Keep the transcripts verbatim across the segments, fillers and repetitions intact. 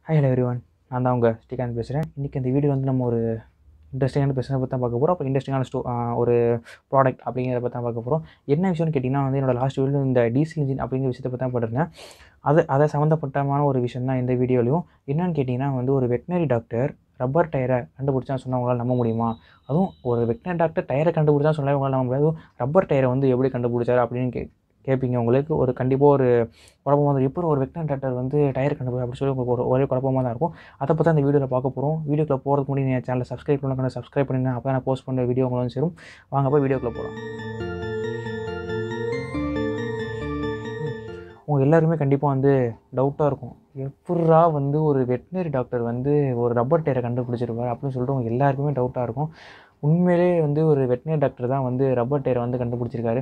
Hi hello everyone, நான் தான் உங்கள் ஸ்ரீகாந்த் பேசுகிறேன். இன்றைக்கி இந்த வீடியோ வந்து நம்ம ஒரு இன்ட்ரெஸ்டிங்கான பிஸ்னஸ் பற்றி தான் பார்க்க போகிறோம். அப்போ இன்ட்ரெஸ்டிங்கான ஸ்டோ ஒரு ப்ராடக்ட் அப்படிங்கிறத பற்றி தான் பார்க்க போகிறோம். என்ன விஷயம்னு கேட்டிங்கன்னா வந்து என்னோடய லாஸ்ட் வீடியோ இந்த டீசல் இன்ஜின் அப்படிங்கிற விஷயத்தை பற்றி தான் போட்டிருந்தேன். அது அதை சம்மந்தப்பட்டமான ஒரு விஷயம் தான் இந்த வீடியோலையும். என்னென்னு கேட்டிங்கன்னா வந்து ஒரு வெட்டினரி டாக்டர் ரப்பர் டயரை கண்டுபிடிச்சான்னு சொன்னால் உங்களால் நம்ப முடியுமா? அதுவும் ஒரு வெட்டினரி டாக்டர் டயரை கண்டுபிடிச்சான்னு சொன்னால் உங்களால் நம்ப முடியாது. ரப்பர் டயரை வந்து எப்படி கண்டுபிடிச்சாரு அப்படின்னு கே கேட்பீங்க. உங்களுக்கு ஒரு கண்டிப்பாக ஒரு குழப்பமாக தான் எப்படி ஒரு வெட்டினரி டாக்டர் வந்து டயர் கண்டுபிடி அப்படி சொல்லி உங்களுக்கு ஒரு ஒரே குழப்பமாக தான் இருக்கும். அதை பற்றி அந்த வீடியோவில் பார்க்க போகிறோம். வீடியோக்குள்ள போகிறதுக்கு முன்னாடி என் சேனலை சப்ஸ்கிரைப் பண்ணலாம், சப்ஸ்கிரைப் பண்ணிங்கன்னா அப்போ நான் போஸ்ட் பண்ணுற வீடியோ உங்களுக்கு வந்து சேரும். வாங்க போய் வீடியோக்குள்ளே போகலாம். உங்கள் எல்லாருமே கண்டிப்பாக வந்து டவுட்டாக இருக்கும், எப்பட்றா வந்து ஒரு வெட்டினரி டாக்டர் வந்து ஒரு ரப்பர் டயரை கண்டுபிடிச்சிருப்பார் அப்படின்னு சொல்லிட்டு உங்கள் எல்லாருக்குமே டவுட்டாக இருக்கும். உண்மையிலே வந்து ஒரு வெட்டினரி டாக்டர் தான் வந்து ரப்பர் டயரை வந்து கண்டுபிடிச்சிருக்காரு.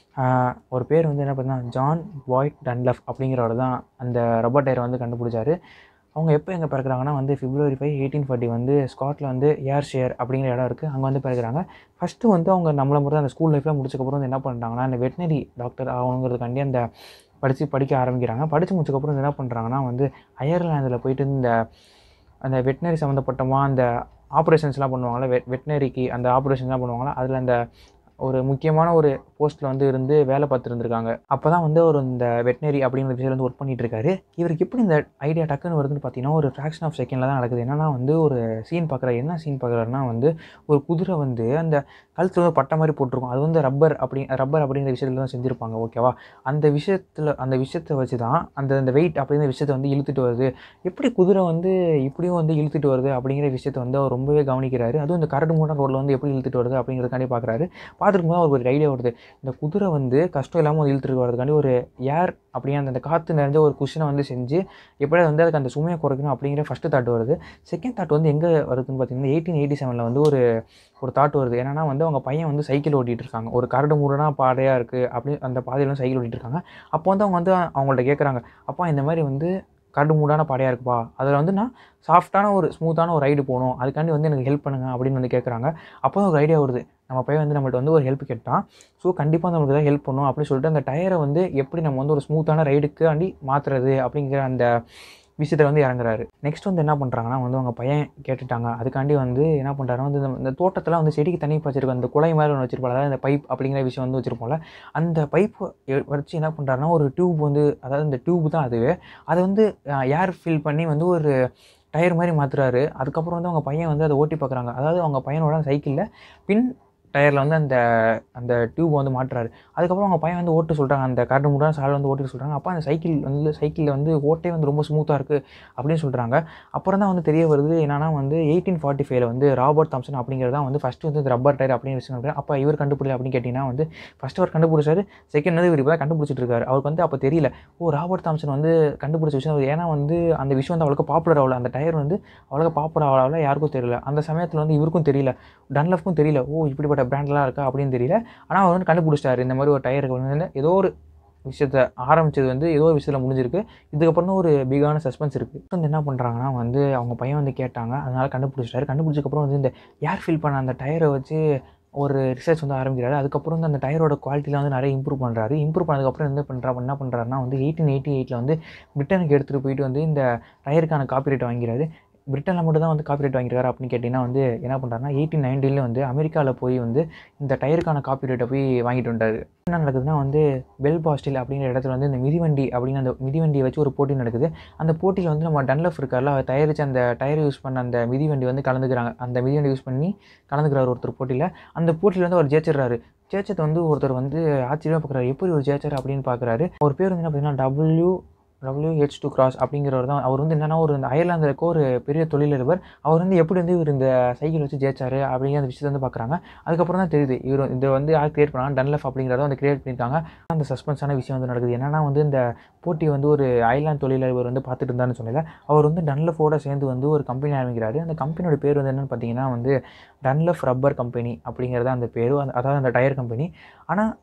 ஒரு பேர் வந்து என்ன பார்த்தீங்கன்னா ஜான் பாய்ட் டன்லப் அப்படிங்கிறவர் தான் அந்த ரப்பர் டயரை வந்து கண்டுபிடிச்சாரு. அவங்க எப்போ எங்கே பிறக்கிறாங்கன்னா வந்து பிப்ரவரி ஃபைவ் எயிட்டீன் ஃபார்ட்டி வந்து ஸ்காட்டில் வந்து ஏர்ஷேர் அப்படிங்கிற இடம் இருக்குது, அங்கே வந்து பிறக்கிறாங்க. ஃபஸ்ட்டு வந்து அவங்க நம்மளை மட்டும் அந்த ஸ்கூல் லைஃப்பில் முடிச்சக்கப்புறம் வந்து என்ன பண்ணுறாங்கன்னா அந்த வெட்டினரி டாக்டர் ஆகணுங்கிறதுக்காண்டி அந்த படித்து படிக்க ஆரம்பிக்கிறாங்க. படித்து முடிச்சக்கப்புறம் என்ன பண்ணுறாங்கன்னா வந்து அயர்லாந்தில் போயிட்டு இந்த அந்த வெட்டினரி சம்மந்தப்பட்டமாக அந்த ஆப்ரேஷன்ஸ்லாம் பண்ணுவாங்களா, வெ வெட்டினரிக்கு அந்த ஆப்ரேஷன்ஸ்லாம் பண்ணுவாங்களா, அதில் அந்த ஒரு முக்கியமான ஒரு போஸ்ட்டில் வந்து இருந்து வேலை பார்த்துருந்துருக்காங்க. அப்போ தான் வந்து ஒரு இந்த வெட்டினரி அப்படிங்கிற விஷயம் வந்து ஒர்க் பண்ணிகிட்டு இருக்காரு. இவருக்கு எப்படி இந்த ஐடியா டக்குன்னு வருதுன்னு பார்த்தீங்கன்னா ஒரு ஃப்ராக்ஷன் ஆஃப் செகண்டில் தான் நடக்குது. என்னன்னா வந்து ஒரு சீன் பார்க்குறாரு. என்ன சீன் பார்க்குறாருன்னா வந்து ஒரு குதிரை வந்து அந்த கழுத்தில் வந்து பட்டை மாதிரி போட்டிருக்கும். அது வந்து ரப்பர் அப்படி ரப்பர் அப்படிங்கிற விஷயத்தில் தான் செஞ்சுருப்பாங்க. ஓகேவா? அந்த விஷயத்தில் அந்த விஷயத்தை வச்சு தான் அந்த அந்த வெயிட் அப்படிங்கிற விஷயத்தை வந்து இழுத்துட்டு வருது. எப்படி குதிரை வந்து இப்படியும் வந்து இழுத்துட்டு வருது அப்படிங்கிற விஷயத்தை வந்து அவர் ரொம்பவே கவனிக்கிறாரு. அதுவும் இந்த கரடு மூணு ரோட்டில் வந்து எப்படி இழுத்துட்டு வருது அப்படிங்கிறதுக்காண்டி பார்க்குறாரு. பார்த்துருக்கும் போது அவருக்கு ஒரு ஐடியா வருது. இந்த குதிரை வந்து கஷ்டம் இல்லாமல் இழுத்துட்டு வரதுக்காண்டி ஒரு ஏர் அப்படியே அந்த அந்த காற்று நிறைஞ்ச ஒரு குஷனை வந்து செஞ்சு எப்படியாவது வந்து அதுக்கு அந்த சுமையை குறைக்கணும் அப்படிங்கிற ஃபஸ்ட்டு தாட் வருது. செகண்ட் தாட் வந்து எங்கே வருதுன்னு பார்த்தீங்கன்னா எயிட்டீன் எயிட்டி செவனில் வந்து ஒரு ஒரு தாட் வருது. என்னன்னா வந்து அவங்க பையன் வந்து சைக்கிள் ஓட்டிகிட்டு இருக்காங்க. ஒரு கரடு மூடனா பாதையாக இருக்குது அப்படி அந்த பாதையில் வந்து சைக்கிள் ஓட்டிகிட்டு இருக்காங்க. அப்போ வந்து அவங்க வந்து அவங்கள்ட்ட கேட்குறாங்க, அப்பா இந்த மாதிரி வந்து கரடு மூடான பாடையாக இருக்குப்பா, அதில் வந்து நான் சாஃப்ட்டான ஒரு ஸ்மூத்தான ஒரு ரைடு போகணும், அதுக்காண்டி வந்து எனக்கு ஹெல்ப் பண்ணுங்க அப்படின்னு வந்து கேட்குறாங்க. அப்போ ஒரு ஐடியா வருது, நம்ம பையன் வந்து நம்மள்ட்ட வந்து ஒரு ஹெல்ப் கேட்டான், ஸோ கண்டிப்பாக நம்மளுக்கு தான் ஹெல்ப் பண்ணும் அப்படின்னு சொல்லிட்டு அந்த டயரை வந்து எப்படி நம்ம வந்து ஒரு ஸ்மூத்தான ரைடுக்காண்டி மாற்றுறது அப்படிங்கிற அந்த விஷயத்தில் வந்து இறங்குறாரு. நெக்ஸ்ட் வந்து என்ன பண்ணுறாங்கன்னா வந்து அவங்க பையன் கேட்டுட்டாங்க, அதுக்காண்டி வந்து என்ன பண்ணுறாருன்னா வந்து இந்த தோட்டத்தில் வந்து செடிக்கு தண்ணி பாய்ச்சிருக்கோம், அந்த குழாய் மாதிரி ஒன்று வச்சிருப்போம், அதாவது இந்த பைப் அப்படிங்கிற விஷயம் வந்து வச்சுருப்போம்ல, அந்த பைப்பு வச்சு என்ன பண்ணுறாருன்னா ஒரு டியூப் வந்து, அதாவது இந்த டியூப் தான் அதுவே, அதை வந்து ஏர் ஃபில் பண்ணி வந்து ஒரு டயர் மாதிரி மாற்றுறாரு. அதுக்கப்புறம் வந்து அவங்க பையன் வந்து அதை ஓட்டி பார்க்குறாங்க. அதாவது அவங்க பையனோட சைக்கிளில் பின் டயரில் வந்து அந்த அந்த டியூப் வந்து மாட்டுறாரு. அதுக்கப்புறம் அவங்க பையன் வந்து ஓட்டு சொல்கிறாங்க, அந்த கரடு மூடான சாலை வந்து ஓட்டிட்டு சொல்கிறாங்க. அப்போ அந்த சைக்கிள் வந்து சைக்கிளில் வந்து ஓட்டே வந்து ரொம்ப ஸ்மூத்தாக இருக்குது அப்படின்னு சொல்கிறாங்க. அப்புறம் தான் வந்து தெரிய வருது என்னன்னா வந்து எயிட்டீன் ஃபார்ட்டி ஃபைவ்ல வந்து ராபர்ட் தாம்சன் அப்படிங்கிறது தான் வந்து ஃபஸ்ட்டு வந்து இந்த ரப்பர் டயர் அப்படிங்கிற விஷயம். அப்போ இவர் கண்டுபிடிக்கல அப்படின்னு கேட்டிங்கன்னா வந்து ஃபஸ்ட்டு அவர் கண்டுபிடிச்சாரு, செகண்ட் வந்து இவர் இப்போ தான் கண்டுபிடிச்சிட்டு இருக்காரு. அவருக்கு வந்து அப்போ தெரியல, ஓ ராபர்ட் தாம்சன் வந்து கண்டுபிடிச்ச விஷயம். ஏன்னா வந்து அந்த விஷயம் வந்து அவ்வளோக்கு பாப்புலர் ஆகல, அந்த டயர் வந்து அவ்வளோக்கு பாப்புலர் ஆகல, யாருக்கும் தெரியல. அந்த சமயத்தில் வந்து இவருக்கும் தெரியல, டன்லப்புக்கும் தெரியல, ஓ இப்படிப்பட்ட பிராண்ட்லாம் இருக்கா அப்படின்னு தெரியல. ஆனால் அவர் வந்து கண்டுபிடிச்சிட்டாரு, இந்த மாதிரி ஒரு டயருக்கு வந்து ஏதோ ஒரு விஷயத்தை ஆரம்பிச்சது வந்து ஏதோ ஒரு விஷயத்தில் முடிஞ்சிருக்கு. இதுக்கப்புறம் தான் ஒரு பிகான சஸ்பென்ஸ் இருக்குது. வந்து என்ன பண்ணுறாங்கன்னா வந்து அவங்க பையன் வந்து கேட்டாங்க, அதனால் கண்டுபிடிச்சிட்டாரு. கண்டுபிடிச்சக்கப்புறம் வந்து இந்த ஏர் ஃபில் பண்ண அந்த டயரை வச்சு ஒரு ரிசர்ச் வந்து ஆரம்பிக்கிறாரு. அதுக்கப்புறம் வந்து அந்த டயரோட குவாலிட்டியில் வந்து நிறைய இம்ப்ரூவ் பண்ணுறாரு. இம்ப்ரூவ் பண்ணதுக்கப்புறம் என்ன பண்ணுறா என்ன பண்ணுறாருன்னா வந்து எயிட்டீன் எயிட்டி எயிட்டில் வந்து பிரிட்டனுக்கு எடுத்துகிட்டு போயிட்டு வந்து இந்த டயருக்கான காப்பிரைட் வாங்கிறாரு. பிரிட்டனில் மட்டும் தான் வந்து காப்பிரைட் வாங்கியிருக்காரு அப்படின்னு கேட்டிங்கன்னா வந்து என்ன பண்ணுறாருன்னா எயிட்டீன் நைன்டீனில் வந்து அமெரிக்காவில் போய் வந்து இந்த டயருக்கான காப்பிரைட்டை போய் வாங்கிட்டு வந்தார். என்ன நடக்குதுன்னா வந்து பெல்பாஸ்டில் அப்படிங்கிற இடத்துல வந்து இந்த மிதிவண்டி அப்படின்னு அந்த மிதிவண்டியை வச்சு ஒரு போட்டி நடக்குது. அந்த போட்டியில் வந்து நம்ம டன்லப் இருக்கார்ல, அவர் தயாரித்து அந்த டயர் யூஸ் பண்ண அந்த மிதிவண்டி வந்து கலந்துக்கிறாங்க. அந்த மிதிவண்டி யூஸ் பண்ணி கலந்துக்கிறார் ஒருத்தர் போட்டியில். அந்த போட்டியில் வந்து அவர் ஜெயிச்சிடுறாரு. ஜெயிச்சதை வந்து ஒருத்தர் வந்து ஆச்சரியமாக பார்க்குறாரு, எப்படி ஒரு ஜெயிச்சார் அப்படின்னு பார்க்குறாரு. ஒரு பேர் வந்து என்ன பார்த்தீங்கன்னா W W H Du Cros அப்படிங்கிறவர் தான். அவர் வந்து என்னென்னா ஒரு இந்த அயர்லாந்தில் இருக்க ஒரு பெரிய தொழிலதிபர். அவர் வந்து எப்படி வந்து இவர் இந்த சைக்கிள் வச்சு ஜெயிச்சார் அப்படிங்கிற அந்த விஷயத்தை வந்து பார்க்குறாங்க. அதுக்கப்புறம் தான் தெரியுது இவர் இந்த வந்து யார் கிரியேட் பண்ணாங்க, டன்லப் அப்படிங்கிறத வந்து கிரியேட் பண்ணியிருக்காங்க. அந்த சஸ்பென்ஸான விஷயம் வந்து நடக்குது. என்னென்னா வந்து இந்த போட்டி வந்து ஒரு அயர்லாந்து தொழிலதிபர் வந்து பார்த்துட்டு இருந்தான்னு சொன்னல, அவர் வந்து டன்லப்போட சேர்ந்து வந்து ஒரு கம்பெனி ஆரம்பிக்கிறாரு. அந்த கம்பெனியோட பேர் வந்து என்னென்னு பார்த்தீங்கன்னா வந்து டன்லப் ரப்பர் கம்பெனி அப்படிங்கிறத அந்த பேர், அதாவது அந்த டயர் கம்பெனி. ஆனால்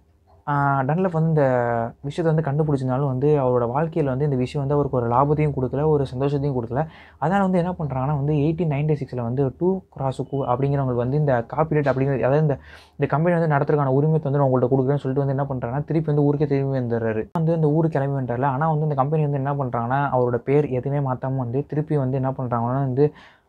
டன்லப் வந்து இந்த விஷயத்தை வந்து கண்டுபிடிச்சிருந்தாலும் வந்து அவரோட வாழ்க்கையில் வந்து இந்த விஷயம் வந்து அவருக்கு ஒரு லாபத்தையும் கொடுக்கல, ஒரு சந்தோஷத்தையும் கொடுக்கல. அதனால் வந்து என்ன பண்ணுறாங்கன்னா வந்து எயிட்டீன் நைன்டி சிக்ஸில் வந்து டூ கிராஸுக்கு அப்படிங்கிறவங்களுக்கு வந்து இந்த காப்பிரைட் அப்படிங்கிறது, அதாவது இந்த இந்த கம்பெனி வந்து நடத்துறதுக்கான உரிமத்தை வந்து நான் உங்கள்கிட்ட கொடுக்குறேன்னு சொல்லிட்டு வந்து என்ன பண்ணுறாங்கன்னா திருப்பி வந்து ஊருக்கே திரும்பி வந்துடுறாரு. வந்து இந்த ஊருக்கு கிளம்பி வந்துட்டார்ல. ஆனால் வந்து இந்த கம்பெனி வந்து என்ன பண்ணுறாங்கன்னா அவரோட பேர் எதுவுமே மாற்றாமல் வந்து திருப்பி வந்து என்ன பண்ணுறாங்கன்னா வந்து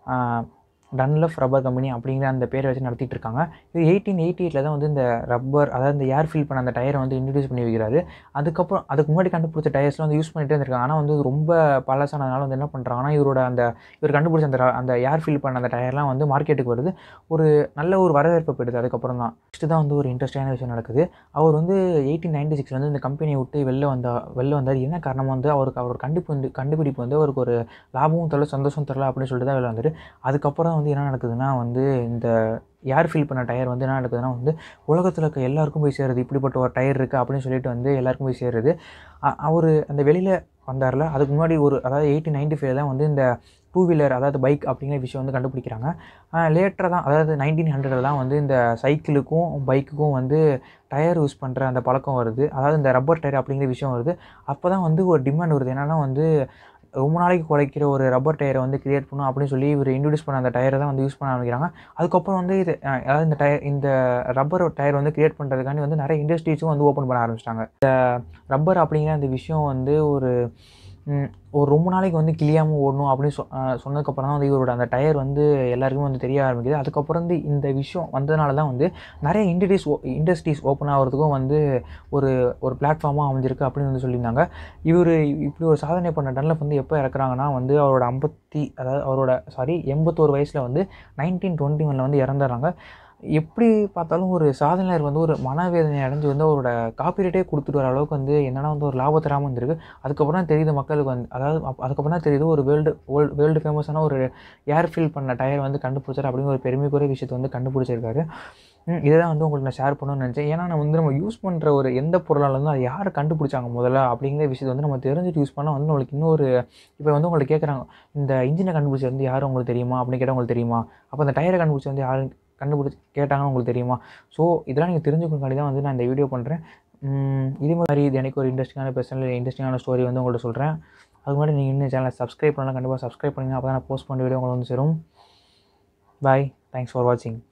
டன்லப் ரப்பர் கம்பெனி அப்படிங்கிற அந்த பேரை வச்சு நடத்திட்டு இருக்காங்க. இது எயிட்டீன் எயிட்டி எயிட்டில் தான் வந்து இந்த ரப்பர், அதாவது இந்த ஏர் ஃபில் பண்ண அந்த டயரை வந்து இன்ட்ரடியூஸ் பண்ணி வைக்கிறாரு. அதுக்கப்புறம் அதுக்கு முன்னாடி கண்டுபிடிச்ச டயர்ஸ்லாம் வந்து யூஸ் பண்ணிகிட்டே இருந்திருக்காங்க. ஆனால் வந்து ரொம்ப பழசானதுனால வந்து என்ன பண்ணுறாங்கன்னா இவரோட அந்த இவர் கண்டுபிடிச்ச அந்த அந்த ஏர் ஃபில் பண்ண அந்த டயர்லாம் வந்து மார்க்கெட்டுக்கு வருது. ஒரு நல்ல ஒரு வரவேற்பு பெறுது. அதுக்கப்புறம் தான் நெக்ஸ்ட்டு தான் வந்து ஒரு இன்ட்ரெஸ்டிங்கான விஷயம் நடக்குது. அவர் வந்து எயிட்டீன் நைன்டி சிக்ஸில் வந்து இந்த கம்பெனியை விட்டு வெளில வந்தா வெளில வந்தார். என்ன காரணமாக வந்து அவருக்கு அவர் கண்டிப்பு வந்து கண்டுபிடிப்பு வந்து அவருக்கு ஒரு லாபமும் தரல, சந்தோஷம் தரல அப்படின்னு சொல்லிட்டு தான் வெளில வந்தார். அதுக்கப்புறம் வந்து என்ன நடக்குதுன்னா வந்து இந்த ஏர் ஃபில் பண்ண டயர் வந்து என்ன நடக்குதுன்னா வந்து உலகத்தில் இருக்க எல்லாருக்கும் போய் சேருது. இப்படிப்பட்ட ஒரு டயர் இருக்குது அப்படின்னு சொல்லிட்டு வந்து எல்லாருக்கும் போய் சேருது. அவர் அந்த வெளியில் வந்தார்ல, அதுக்கு முன்னாடி ஒரு அதாவது எயிட்டீன் நைன்டி ஃபைவ் தான் வந்து இந்த டூ வீலர், அதாவது பைக் அப்படிங்கிற விஷயம் வந்து கண்டுபிடிக்கிறாங்க. லேட்டராக தான், அதாவது நைன்டீன் ஹண்ட்ரடில் தான் வந்து இந்த சைக்கிளுக்கும் பைக்குக்கும் வந்து டயர் யூஸ் பண்ணுற அந்த பழக்கம் வருது. அதாவது இந்த ரப்பர் டயர் அப்படிங்கிற விஷயம் வருது. அப்போ தான் வந்து ஒரு டிமாண்ட் வருது. என்னென்னா வந்து ரொம்ப நாளைக்கு குறைக்கிற ஒரு ரப்பர் டயரை வந்து கிரியேட் பண்ணணும் அப்படின்னு சொல்லி இவர் இன்ட்ரடியூஸ் பண்ண அந்த டயரை தான் வந்து யூஸ் பண்ண ஆரம்பிக்கிறாங்க. அதுக்கப்புறம் வந்து இது அதாவது இந்த டயர் இந்த ரப்பர் டயர் வந்து கிரியேட் பண்ணுறதுக்காண்டி வந்து நிறைய இண்டஸ்ட்ரீஸும் வந்து ஓப்பன் பண்ண ஆரம்பிச்சிட்டாங்க. இந்த ரப்பர் அப்படிங்கிற அந்த விஷயம் வந்து ஒரு ஒரு ரொம்ப நாளைக்கு வந்து கிளியாமல் ஓடணும் அப்படின்னு சொ சொன்னதுக்கப்புறம் தான் வந்து இவரோட அந்த டயர் வந்து எல்லாருக்குமே வந்து தெரிய ஆரம்பிக்குது. அதுக்கப்புறம் வந்து இந்த விஷயம் வந்ததுனால தான் வந்து நிறைய இண்டஸ்ட்ரீஸ் இண்டஸ்ட்ரீஸ் ஓப்பன் ஆகிறதுக்கும் வந்து ஒரு ஒரு பிளாட்ஃபார்மாக அமைஞ்சிருக்கு அப்படின்னு வந்து சொல்லியிருந்தாங்க. இவர் இப்படி ஒரு சாதனை பண்ண டன்லப் வந்து எப்போ இறக்குறாங்கன்னா வந்து அவரோட ஐம்பத்தி அதாவது அவரோட சாரி எண்பத்தோரு வயசில் வந்து நைன்டீன் டுவெண்ட்டி ஒனில் வந்து இறந்துடுறாங்க. எப்படி பார்த்தாலும் ஒரு சாதனையாளர் வந்து ஒரு மனவேதனை அடைஞ்சு வந்து அவரோட காப்பிரைட்டே கொடுத்துட்டு வர அளவுக்கு வந்து என்னென்னா வந்து ஒரு லாபம் தராமல் இருந்திருக்கு. அதுக்கப்புறம் தான் தெரியுது மக்களுக்கு வந்து, அதாவது அதுக்கப்புறம் தான் தெரியுது ஒரு வேர்ல்டு வேர்ல்டு வேர்ல்டு ஃபேமஸான ஒரு ஏர் ஃபில் பண்ண டயர் வந்து கண்டுபிடிச்சார் அப்படிங்கிற ஒரு பெருமைக்குரிய விஷயத்தை வந்து கண்டுபிடிச்சிருக்காரு. இதை தான் வந்து உங்களுக்கு நான் ஷேர் பண்ணணும்னு நினச்சேன். ஏன்னா நான் வந்து நம்ம யூஸ் பண்ணுற ஒரு எந்த பொருளாக இருந்தாலும் அது யார் கண்டுபிடிச்சாங்க முதல்ல அப்படிங்கிற விஷயத்தை வந்து நம்ம தெரிஞ்சுட்டு யூஸ் பண்ணால் வந்து நம்மளுக்கு இன்னொரு இப்போ வந்து உங்கள்ட்ட கேட்குறாங்க, இந்த இன்ஜினை கண்டுபிடிச்சி வந்து யாரும் உங்களுக்கு தெரியுமா அப்படின்னு கேட்டால் உங்களுக்கு தெரியுமா, அப்போ அந்த டயரை கண்டுபிடிச்சி வந்து யாரும் கண்டுபிடிச்சி கேட்டாங்கன்னு உங்களுக்கு தெரியுமா? ஸோ இதெல்லாம் நீங்கள் தெரிஞ்சுக்கணுங்காண்டி தான் வந்து நான் இந்த வீடியோ பண்ணுறேன். இதே மாதிரி இது எனக்கு ஒரு இன்ட்ரெஸ்டிங்கான பர்சனல் இன்ட்ரெஸ்டிங்கான ஸ்டோரி வந்து உங்கள்கிட்ட சொல்கிறேன். அதுக்கு முன்னாடி நீங்கள் இன்னும் சேனலை சப்ஸ்கிரைப் பண்ணலாம், கண்டிப்பாக சப்ஸ்கிரைப் பண்ணுங்கள். அப்போ தான் நான் போஸ்ட் பண்ண வீடியோ உங்களுக்கு வந்து சேரும். பாய், தேங்க்ஸ் ஃபார் வாட்சிங்.